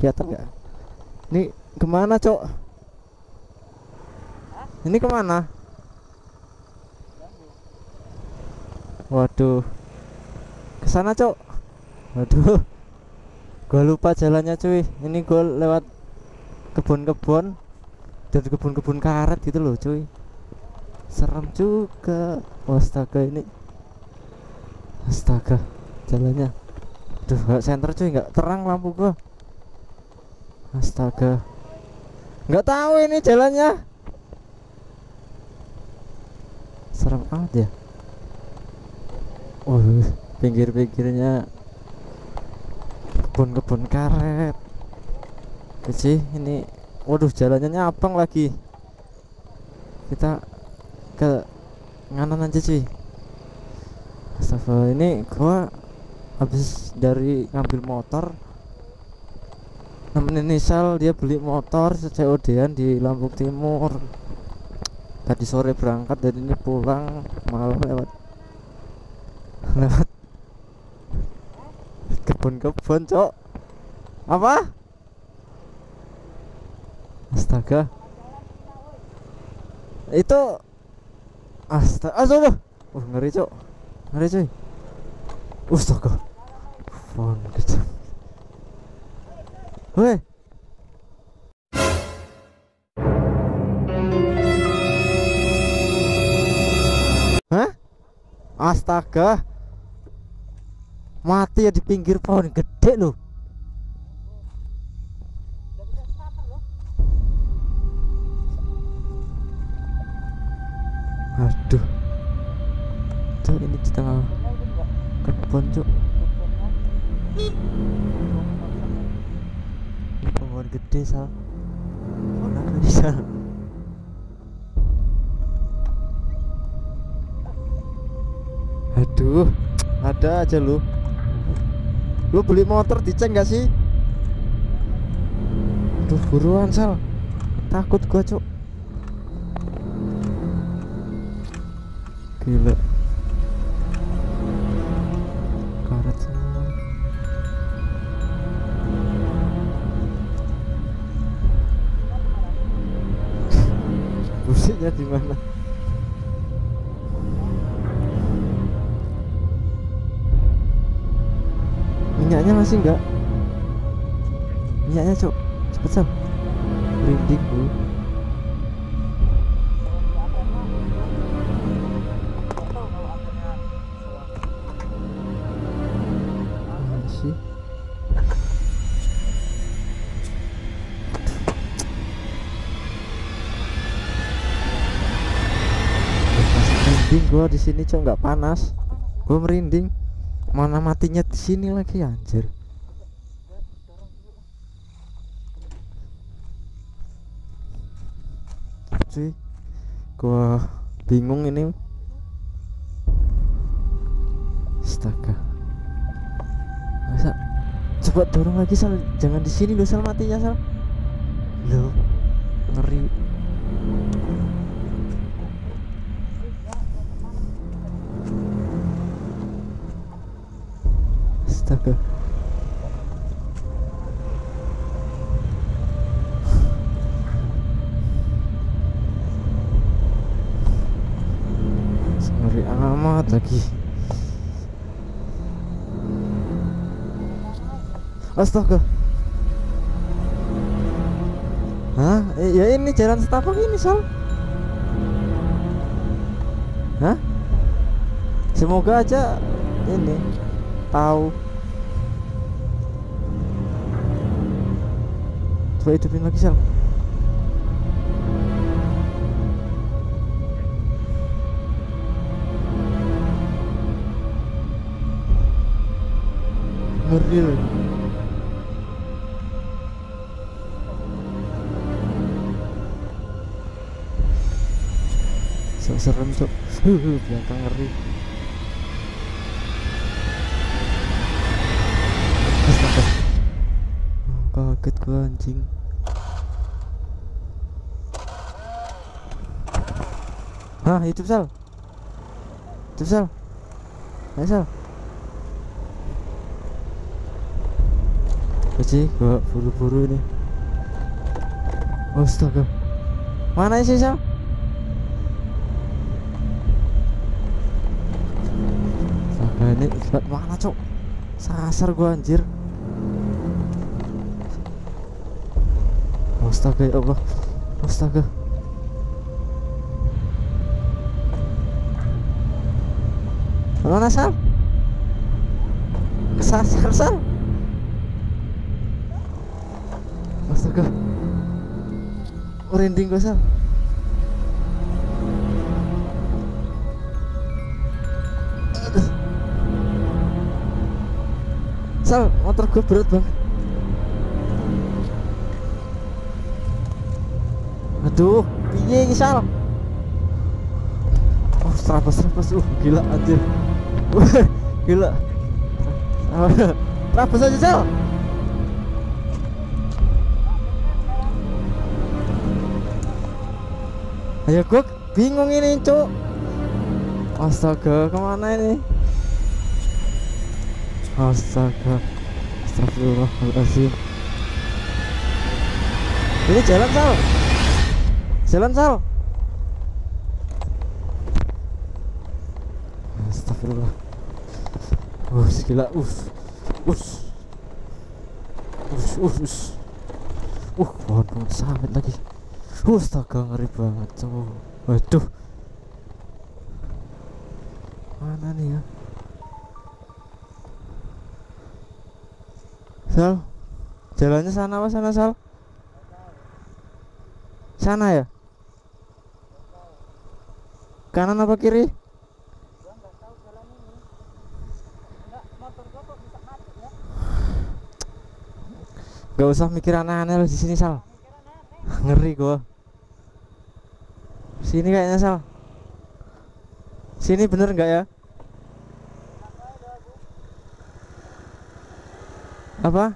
Kelihatan nggak? Ini kemana, Cok? Ini kemana? Waduh, kesana, Cok. Waduh, gua lupa jalannya, cuy. Ini gua lewat kebun-kebun dan kebun-kebun karet gitu loh, cuy. Serem juga. Astaga, ini astaga jalannya. Duh, gak senter, cuy. Nggak terang lampu gua. Astaga, nggak tahu ini jalannya. Serem amat ya. Pinggir-pinggirnya kebun-kebun karet. Sih ini, waduh, jalannya abang lagi. Kita ke nganan aja, cuy. Astagfirullah, ini gua habis dari ngambil motor, nemenin Nisal, dia beli motor COD-an di Lombok Timur. Tadi sore berangkat dan ini pulang malam lewat kebun-kebun, Cok. Apa? Astaga, itu astaga. Ngeri, Cok. Ngeri, cuy. Astaga. Phone kecil. Weh. Hah? Astaga. Mati ya di pinggir pohon gede loh. Aduh. Cuk, ini di tengah kebun, Cuk. Ini pohon gede, Sal. Pohon apa nih, Sal? Aduh, ada aja lu. Lu beli motor dicek gak sih? Aduh, buruan, Sal. Takut gua, Cuk. Gila. Karet semua. Businya di mana? Minyaknya masih enggak? Minyaknya, Cuk. Cepet, Sal. Merinding bu. Masih. Masih merinding gua di sini, Cuk. Nggak panas. Gua merinding. Mana matinya di sini lagi, anjir. Cuy, gua bingung ini. Astaga. Masa coba dorong lagi, Sal. Jangan di sini loh, Sal, matinya, Sal. Loh, ngeri. Astaga. Ngeri amat lagi. Astaga. Hah? Ya ini jalan setapak ini, Sal. Hah? Semoga aja ini tahu. Coba hidupin lagi, Sal. Ngeri loh. So serem, Cok. Belakang ngeri. Astaga. Kaget gua, anjing. Hah, hidup, Sal. Hidup, Sal. Ayo, Sal. sih gua buru-buru ini. Astaga, mana sih Sal? Astaga, ini ibat mana cok? Sasar gua anjir. Astaga ya Allah. Astaga. Mana Sal? Kesasar Sal. Astaga. Merinding gue Sal. Aduh. Sal, motor gue berat banget. Aduh, piye iki Sal? Oh, terabas, gila anjir. Gila. Terabas aja Sal. Ayo gue bingung ini cuk. Astaga, kemana ini? Astaga, astagfirullahaladzim. Ini jalan Sal. Jalan Sal. Astagfirullah. Gila. Pohon sawit lagi. Astaga, ngeri banget cowok. Waduh, mana nih ya Sal? Jalannya sana apa sana Sal? Sana ya? Kanan apa kiri? Gak usah mikir aneh-aneh di sini Sal. Ngeri gua. Sini kayaknya Sal. Sini bener nggak ya? Apa?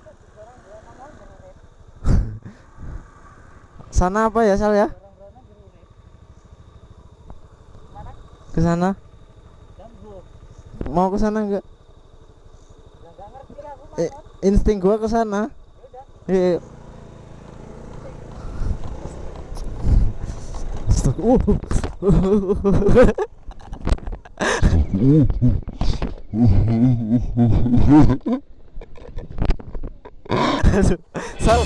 Sana apa ya Sal ya? Ke sana? Mau ke sana enggak? Insting gua ke sana. Iya. Aduh, Sal.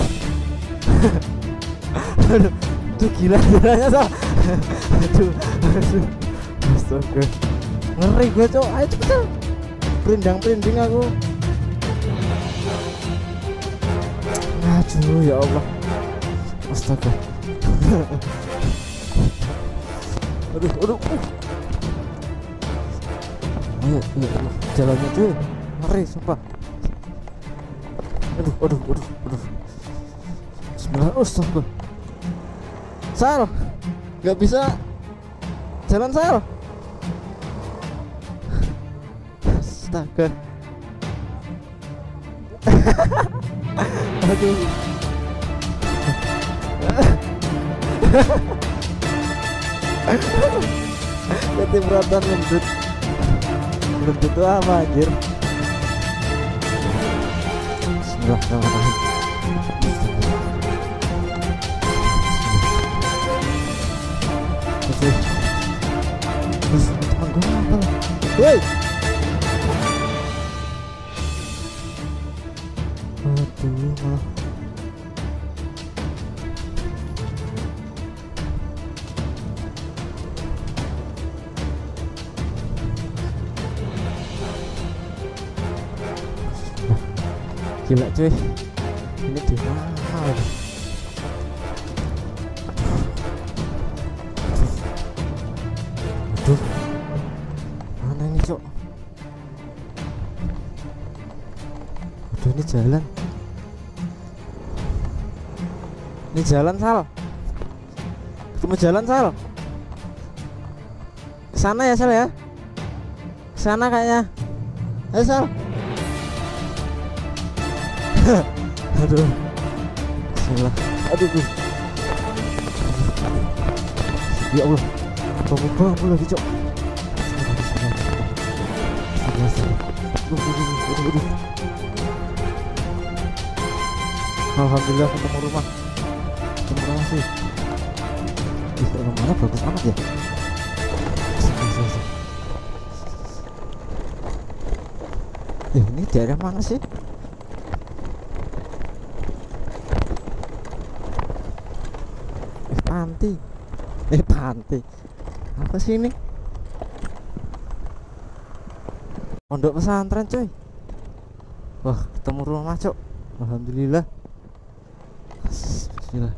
Aduh, tuh gila jalannya Sal. Aduh. Astaga. Ngeri gue cok. Ayo cepet Sal. Perindang aku. Aduh ya Allah. Astaga. Aduh. Ayo, jalannya tuh ngeri sumpah. Aduh. Bismillah. Astaga. Sal, nggak bisa jalan Sal. Astaga. Aduh. Ketibratan lembut itu apa anjir? Bismillahirrahmanirrahim. Terus teman gue apa? Woi. Aduh malah. Gila cuy, ini di mana? Aduh, mana ini cok? Aduh, ini jalan. Ini jalan Sal. Cuma jalan Sal. Kesana ya Sal ya? Kesana kayaknya. Ayo Sal. Aduh. Bismillah. Aduh. Ya Allah. Bangun lagi cok. Aduh. Alhamdulillah ketemu rumah. Ketemu rumah sih. Ih, kok rumahnya bagus amat ya. Ini daerah mana sih? Panti. Panti. Apa sih ini? Pondok pesantren coy. Wah, ketemu rumah cok. Alhamdulillah. Bismillah.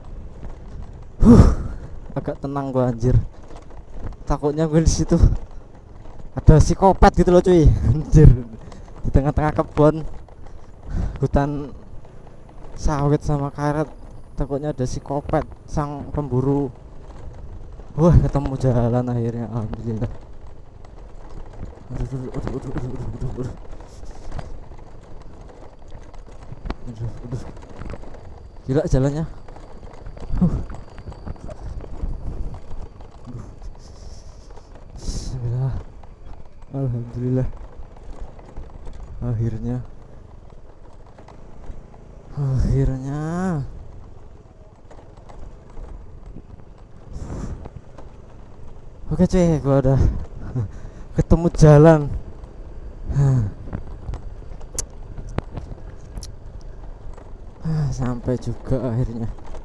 Agak tenang gua anjir. Takutnya gue di situ ada psikopat gitu loh cuy. Anjir. Di tengah-tengah kebun hutan sawit sama karet, takutnya ada psikopat sang pemburu. Wah, ketemu jalan akhirnya, alhamdulillah. Aduh. Gila jalannya. Bismillah. Alhamdulillah. Akhirnya. Oke cuy, gua udah ketemu jalan. Sampai juga akhirnya.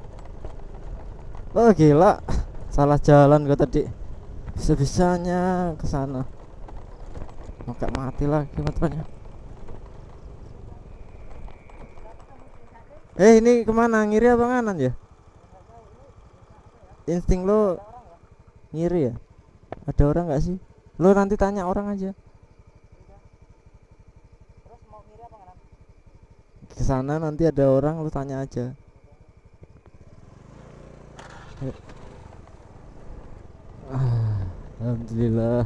Oh gila, salah jalan gua tadi. Bisa-bisanya ke sana. Oke, mati lagi motornya. Ini kemana? Ngiri apa nganan ya? Insting lo ngiri ya? Ada orang nggak sih? Lo nanti tanya orang aja. Ke sana nanti ada orang, lo tanya aja. Alhamdulillah.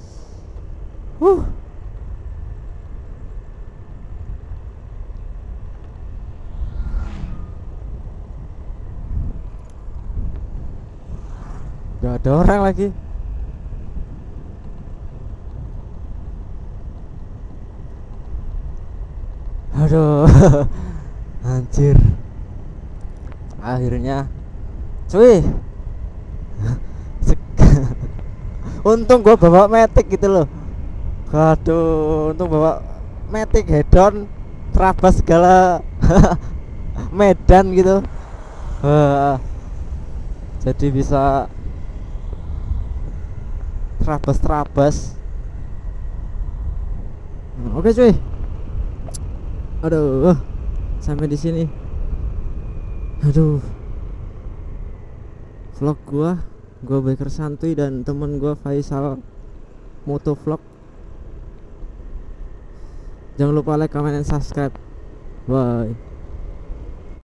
Gak ada orang lagi. Aduh. Anjir. Akhirnya cuy. Untung gua bawa matic gitu loh. Aduh, untung bawa matic head-on, terabas segala medan gitu. Jadi bisa terabas. Oke cuy. Aduh, sampai di sini. Aduh. Vlog gua Biker Santuy dan temen gua Faisal Motovlog. Jangan lupa like, comment, dan subscribe. Bye.